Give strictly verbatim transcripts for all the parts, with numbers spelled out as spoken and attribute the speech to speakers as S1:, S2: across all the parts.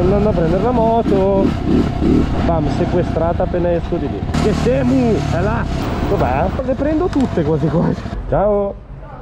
S1: andando a prendere la moto. Bam, sequestrata appena esco di lì. Che semu, è là. Dov'è? Le prendo tutte quasi quasi. Ciao.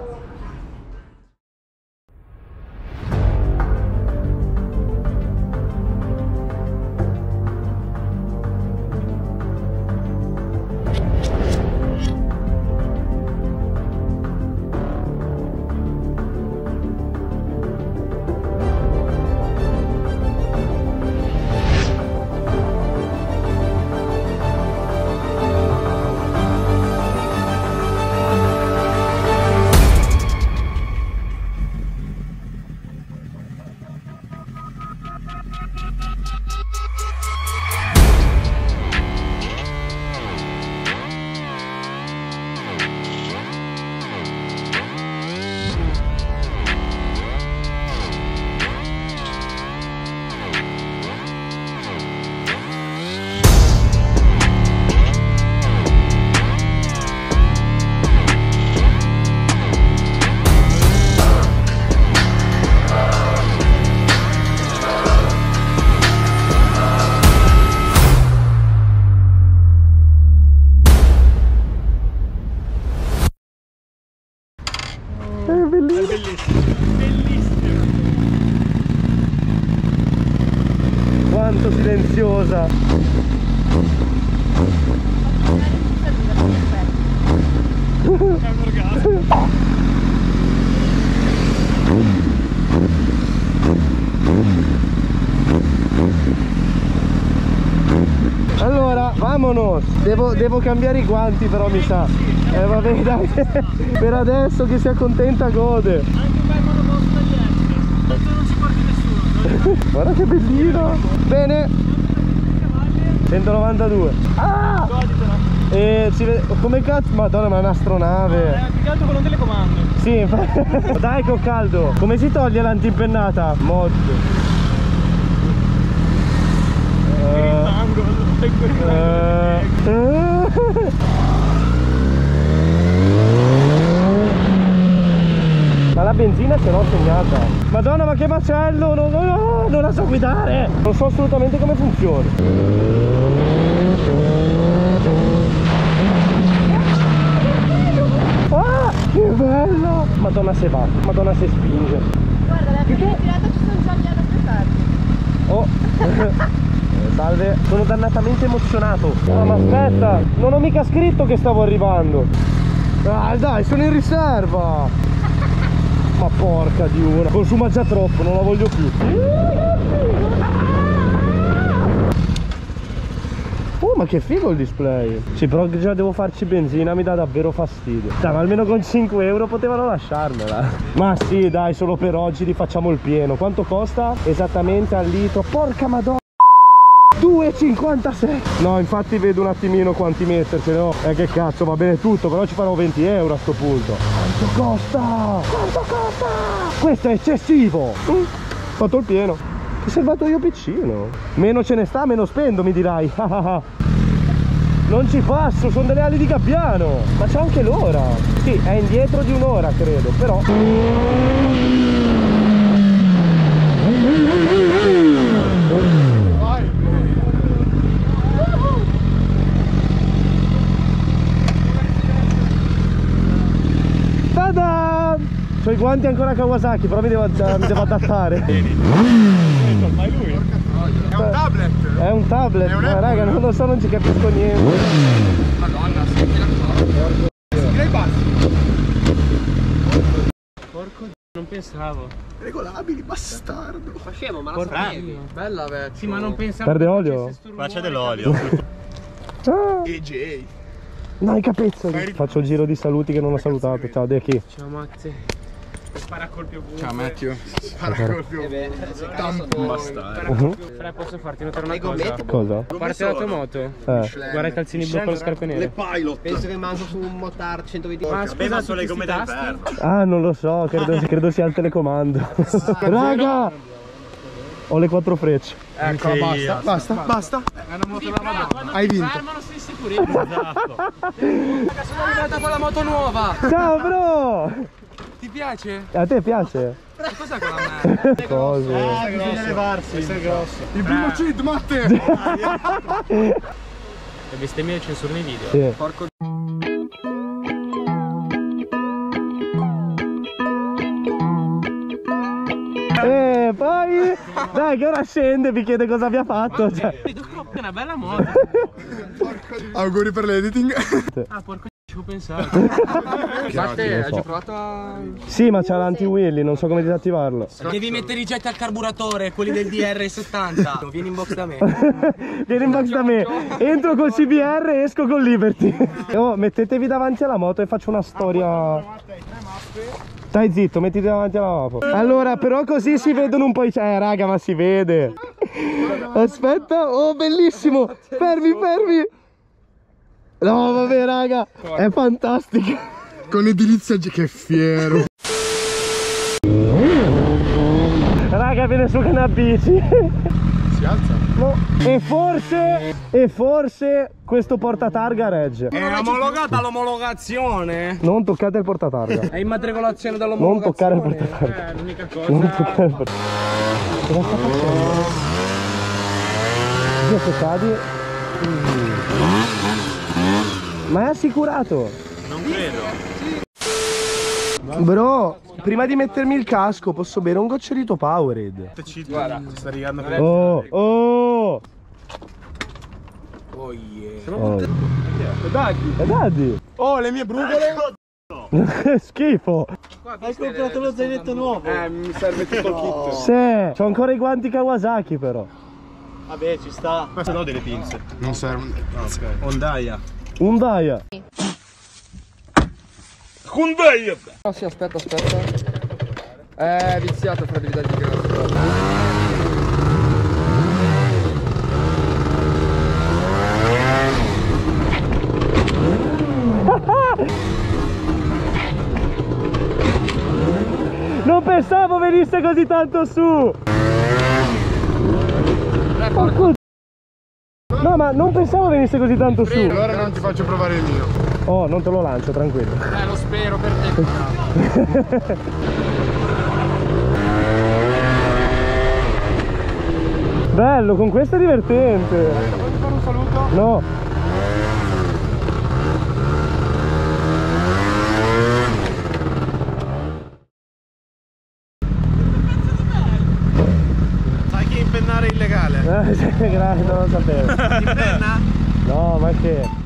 S1: È bellissimo. È bellissimo. Bellissimo. Quanto silenziosa. È un orgasmo. Allora, vamonos. Devo, devo cambiare i guanti però mi sa. Eh vabbè dai. Per adesso che si accontenta gode. Anche un bel monoposto dagli esteri. Tanto non ci porti nessuno. Guarda che bellino. Bene. centonovantadue. Ah! E ci vede. Come cazzo? Madonna, ma è un'astronave.
S2: No, è più che altro con un telecomando.
S1: Sì, dai che ho caldo. Come si toglie l'antimpennata? Mod. Ma la benzina ce l'ho segnata. Madonna, ma che macello. Non, no, non la so guidare. Non so assolutamente come funziona. Ah, che bello. Madonna se va. Madonna se spinge.
S3: Guarda, la prima tirata ci sono già lì ad aspettarti.
S1: Oh. Salve, sono dannatamente emozionato. Ah, ma aspetta, non ho mica scritto che stavo arrivando. Ah, dai, sono in riserva. Ma porca di una, consuma già troppo, non la voglio più. Oh, ma che figo il display. Sì, però già devo farci benzina, mi dà davvero fastidio. Dai, ma almeno con cinque euro potevano lasciarmela. Ma sì, dai, solo per oggi rifacciamo il pieno. Quanto costa? Esattamente al litro. Porca madonna, due e cinquantasei. No, infatti vedo un attimino quanti metterci, no? Eh che cazzo, va bene tutto, però ci farò venti euro a sto punto. Quanto costa? Quanto costa? Questo è eccessivo. Mm, fatto il pieno. Che salvato io piccino. Meno ce ne sta, meno spendo, mi dirai. Non ci passo, sono delle ali di gabbiano. Ma c'è anche l'ora. Sì, è indietro di un'ora credo, però. Tada! C'ho i guanti ancora Kawasaki, però mi devo, mi devo adattare.
S2: Ma è lui? È un tablet.
S1: È un tablet, è un ma raga, non lo so, non ci capisco niente.
S2: Madonna, senti la cosa. Senti i bassi. Porco d***o, non pensavo.
S4: Regolabili, bastardo.
S2: Ma scemo, ma la sapevi. Bella vecchio. Sì, ma non pensavo.
S1: Perde olio?
S5: Ma c'è dell'olio.
S1: Ah.
S4: E J.
S1: No, i capezzoli. Faccio il giro di saluti che non ho salutato. Ciao, Deki.
S2: Ciao Mazzi. Spara colpi ovunque.
S4: Ciao Matthew. Spara colpi ovunque.
S2: Tanto
S1: Uh-huh.
S2: Fra, posso farti notare una cosa?
S1: Cosa?
S2: A parte la tua moto,
S1: Eh.
S2: guarda i calzini blu con lo scarpe
S4: Le
S2: nere.
S4: pilot.
S3: Penso che manco su un motard centoventi.
S2: Ma
S5: Vabbè, ma
S2: scusa,
S5: sono le gomme del ferro.
S1: Ah, non lo so, credo, credo sia il telecomando. Raga! Ho le quattro frecce.
S4: Ecco, basta, basta, basta.
S2: È una moto da Madonna.
S4: Hai vinto.
S2: Fermano sei sicurezza. Esatto. Raga, sono arrivata con la moto nuova.
S1: Ciao, bro!
S2: Ti piace?
S1: A te piace?
S2: Cos'è quella merda?
S1: Cose.
S4: Ah, bisogna levarsi. Sei grosso. Il primo cheat, Matte!
S2: Le bestemmie le censuro nei video.
S1: Sì.
S2: Porco
S1: E poi dai che ora scende vi chiede cosa abbia fatto. Cioè.
S2: è una bella moto.
S4: Auguri per l'editing.
S2: Ah, porco ci ho pensato. Matte,
S1: lo
S2: hai
S1: so.
S2: già provato a...
S1: Sì, ma c'ha l'anti-wheelie, non so come disattivarlo.
S2: Devi mettere i jet al carburatore, quelli del D R settanta. Vieni in box da me.
S1: Vieni in box da me. Entro col C B R e esco con Liberty. Oh, mettetevi davanti alla moto e faccio una storia. Stai zitto, mettiti davanti alla moto. Allora, però così si vedono un po' i... Eh, raga, ma si vede. Aspetta, oh, bellissimo. Fermi, fermi. No, vabbè, raga, è fantastico.
S4: Con edilizia G, che fiero.
S1: Raga, viene su che una bici.
S4: Si alza?
S1: No. E forse, e forse questo portatarga regge.
S2: È omologata l'omologazione.
S1: Non toccate il portatarga.
S2: È immatricolazione
S1: Non
S2: dall'omologazione.
S1: toccare il portatarga.
S2: Eh, l'unica cosa.
S1: Non toccare il portatarga. Cosa sta facendo? Via che cadi. Ma è assicurato?
S2: Non credo.
S1: Bro, prima di mettermi il casco posso bere un gocciolino Powerade.
S2: Guarda,
S4: Sta arrivando.
S1: Oh, oh.
S2: oh yeah.
S1: Oh. È Daddy.
S4: Oh, le mie brugole.
S1: Schifo.
S2: Hai comprato lo zainetto nuovo?
S4: Eh, mi serve tutto il kit.
S1: Se, c'ho ancora i guanti Kawasaki però.
S2: Vabbè, ci sta.
S5: Ma se no delle pinze.
S4: Non serve.
S5: Ah, ok. Hondaia.
S1: Hyundai.
S5: Hondaia!
S2: Oh sì, aspetta, aspetta. Eh, viziato fra devi dargli gas.
S1: Non pensavo venisse così tanto su. Porco... No, ma non pensavo venisse così tanto su.
S4: Allora non ti faccio provare il mio.
S1: Oh, non te lo lancio, tranquillo.
S2: Eh, lo spero per te.
S1: Bello, con questo è divertente.
S4: Vuoi fare un saluto?
S1: No.
S5: Sai che impennare è illegale?
S1: Eh, grazie, non lo sapevo.
S2: Ti penna?
S1: No, ma che...